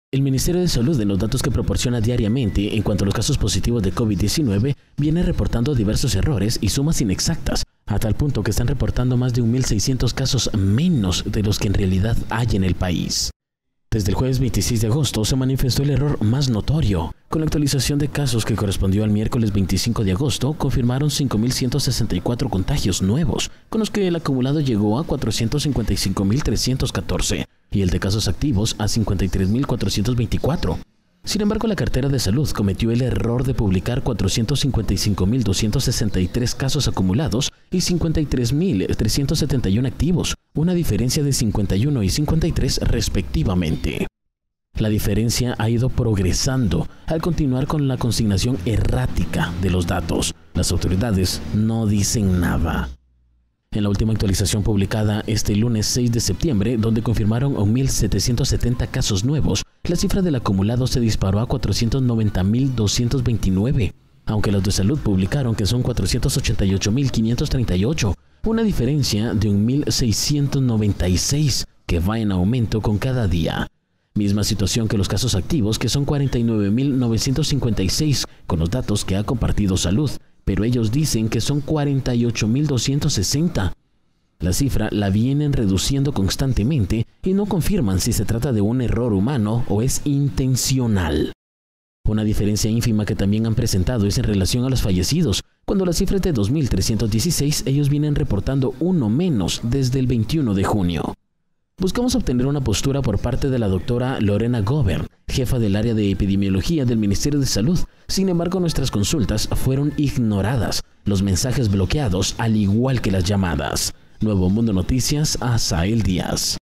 El Ministerio de Salud, en los datos que proporciona diariamente en cuanto a los casos positivos de COVID-19, viene reportando diversos errores y sumas inexactas, a tal punto que están reportando más de 1.600 casos menos de los que en realidad hay en el país. Desde el jueves 26 de agosto se manifestó el error más notorio. Con la actualización de casos que correspondió al miércoles 25 de agosto, confirmaron 5.164 contagios nuevos, con los que el acumulado llegó a 455.314 y el de casos activos a 53.424. Sin embargo, la cartera de salud cometió el error de publicar 455.263 casos acumulados y 53.371 activos, una diferencia de 51 y 53 respectivamente. La diferencia ha ido progresando al continuar con la consignación errática de los datos. Las autoridades no dicen nada. En la última actualización publicada este lunes 6 de septiembre, donde confirmaron 1.770 casos nuevos, la cifra del acumulado se disparó a 490.229, aunque los de salud publicaron que son 488.538, una diferencia de 1.696 que va en aumento con cada día. Misma situación que los casos activos, que son 49.956 con los datos que ha compartido salud, pero ellos dicen que son 48.260. La cifra la vienen reduciendo constantemente y no confirman si se trata de un error humano o es intencional. Una diferencia ínfima que también han presentado es en relación a los fallecidos. Cuando la cifra es de 2.316, ellos vienen reportando uno menos desde el 21 de junio. Buscamos obtener una postura por parte de la doctora Lorena Govern, jefa del área de epidemiología del Ministerio de Salud. Sin embargo, nuestras consultas fueron ignoradas, los mensajes bloqueados, al igual que las llamadas. Nuevo Mundo Noticias, Asael Díaz.